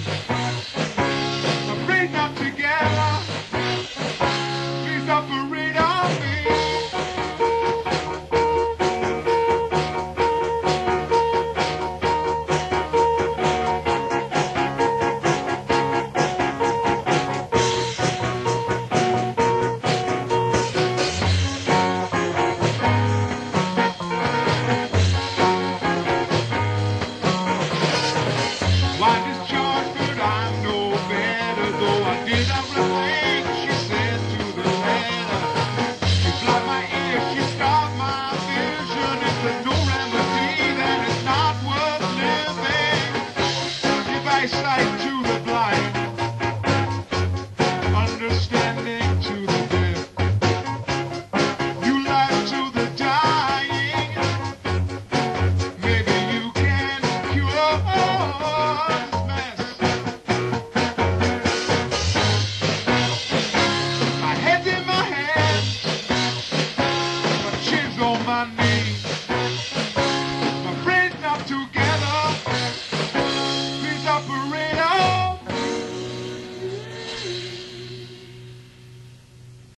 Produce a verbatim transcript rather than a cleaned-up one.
Afraid not together. Please operate on me. Why discharge, but I'm no better, though I did everything she said to the letter. She blocked my ear, she stopped my vision. If there's no remedy, then it's not worth living. Give eyesight to the blind, understanding to the deaf. You life to the dying. Maybe you can cure this mess. My head's in my hands, my chin's on my neck.